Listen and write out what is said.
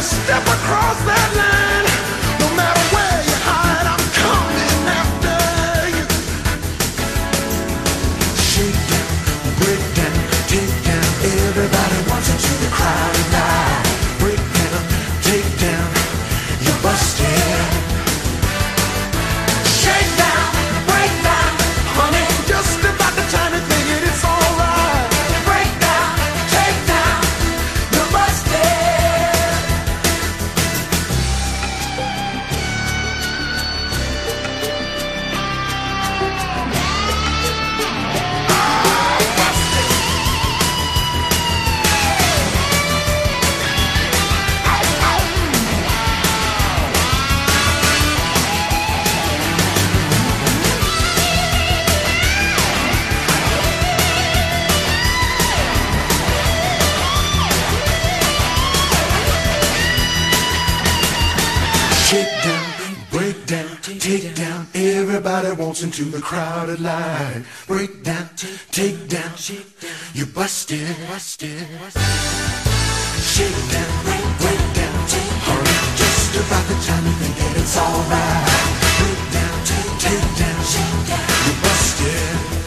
step across that line. No matter where you hide, I'm coming after you. Shake down, break down, take down. Everybody wants into the crowded line. Break down, take down, you're busted. Shake down, break down, honey. Just about the time you think it's alright. Break down, take down, you're busted. Shake down, break down, take down. Everybody wants into the crowded line. Break down, take down, you busted. Shake down, break down, hurry. Just about the time you think that it's alright. Break down, take down, you busted.